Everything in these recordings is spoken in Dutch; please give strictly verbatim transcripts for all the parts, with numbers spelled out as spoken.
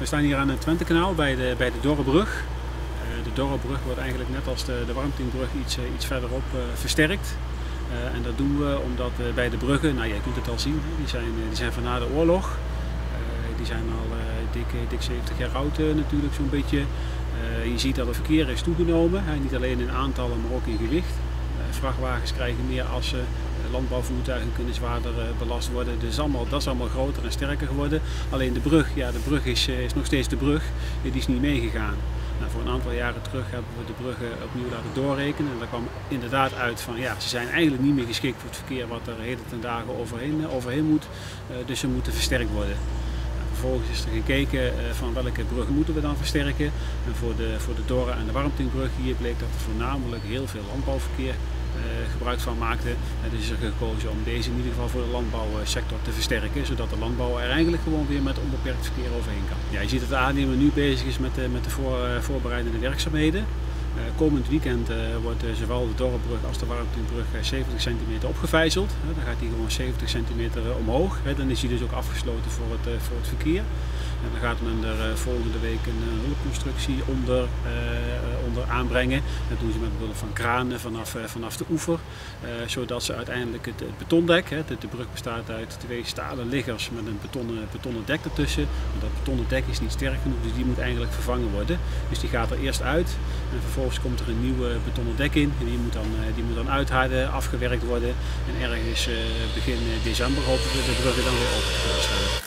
We staan hier aan het Twentekanaal bij de, bij de Dorrebrug. Uh, de Dorrebrug wordt eigenlijk net als de, de Warmtingbrug iets, uh, iets verderop uh, versterkt. Uh, en dat doen we omdat uh, bij de bruggen, nou je kunt het al zien, die zijn, uh, die zijn van na de oorlog. Uh, die zijn al uh, dik, dik zeventig jaar oud uh, natuurlijk zo'n beetje. Uh, je ziet dat het verkeer is toegenomen, uh, niet alleen in aantallen maar ook in gewicht. Uh, vrachtwagens krijgen meer assen. Landbouwvoertuigen kunnen zwaarder belast worden, dus allemaal, dat is allemaal groter en sterker geworden. Alleen de brug, ja, de brug is, is nog steeds de brug, die is niet meegegaan. Nou, voor een aantal jaren terug hebben we de bruggen opnieuw laten doorrekenen en daar kwam inderdaad uit van ja, ze zijn eigenlijk niet meer geschikt voor het verkeer wat er heden ten dagen overheen, overheen moet, dus ze moeten versterkt worden. Nou, vervolgens is er gekeken van welke bruggen moeten we dan versterken. En voor de, voor de Dorre en de Warmtingbrug hier bleek dat er voornamelijk heel veel landbouwverkeer Uh, gebruik van maakte. Uh, dus is er gekozen om deze in ieder geval voor de landbouwsector te versterken, zodat de landbouw er eigenlijk gewoon weer met onbeperkt verkeer overheen kan. Ja, je ziet dat de aannemer nu bezig is met, uh, met de voor, uh, voorbereidende werkzaamheden. Uh, komend weekend uh, wordt uh, zowel de Dorrebrug als de Warmtingbrug uh, zeventig centimeter opgevijzeld. Uh, dan gaat hij gewoon zeventig centimeter uh, omhoog. Uh, dan is hij dus ook afgesloten voor het, uh, voor het verkeer. En dan gaat men er uh, volgende week een uh, hulpconstructie onder, uh, onder aanbrengen. Dat doen ze met behulp van kranen vanaf, uh, vanaf de oever. Uh, zodat ze uiteindelijk het, het betondek, hè, de, de brug bestaat uit twee stalen liggers met een betonnen, betonnen dek ertussen. Maar dat betonnen dek is niet sterk genoeg, dus die moet eigenlijk vervangen worden. Dus die gaat er eerst uit en vervolgens komt er een nieuw betonnen dek in. En die moet dan, die moet dan uitharden, afgewerkt worden. En ergens uh, begin december hopen we de bruggen dan weer open te kunnen staan.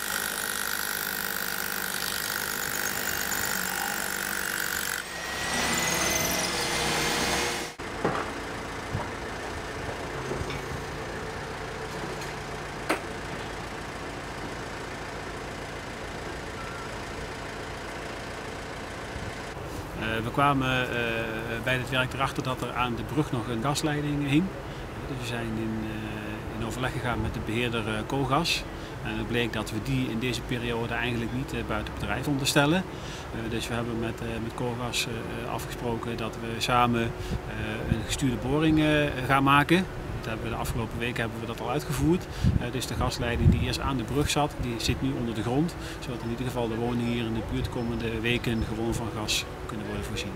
Uh, we kwamen uh, bij het werk erachter dat er aan de brug nog een gasleiding hing. Dus we zijn in, uh, in overleg gegaan met de beheerder uh, Cogas. En het bleek dat we die in deze periode eigenlijk niet uh, buiten bedrijf konden stellen. Uh, dus we hebben met, uh, met Cogas uh, afgesproken dat we samen uh, een gestuurde boring uh, gaan maken. Dat hebben we de afgelopen weken hebben we dat al uitgevoerd. Uh, dus de gasleiding die eerst aan de brug zat, die zit nu onder de grond. Zodat in ieder geval de woningen hier in de buurt komende weken gewoon van gas kunnen worden voorzien.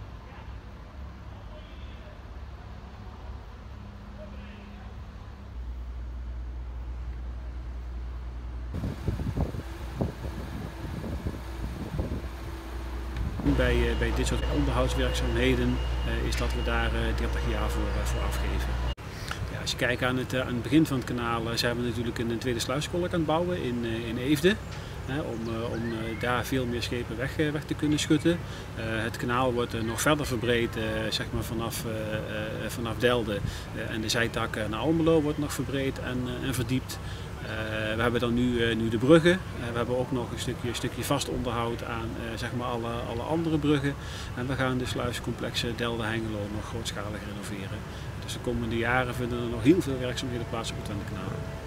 Bij, uh, bij dit soort onderhoudswerkzaamheden uh, is dat we daar uh, dertig jaar voor, uh, voor afgeven. Als je kijkt aan het, aan het begin van het kanaal zijn we natuurlijk een tweede sluiskolk aan het bouwen in, in Eefde. Hè, om, om daar veel meer schepen weg, weg te kunnen schutten. Uh, het kanaal wordt nog verder verbreed uh, zeg maar vanaf, uh, uh, vanaf Delden uh, en de zijtak naar Almelo wordt nog verbreed en, uh, en verdiept. Uh, we hebben dan nu, uh, nu de bruggen. Uh, we hebben ook nog een stukje, een stukje vast onderhoud aan uh, zeg maar alle, alle andere bruggen. En we gaan de sluiscomplexen Delden-Hengelo nog grootschalig renoveren. Dus de komende jaren vinden er nog heel veel werkzaamheden plaats op het Twentekanaal.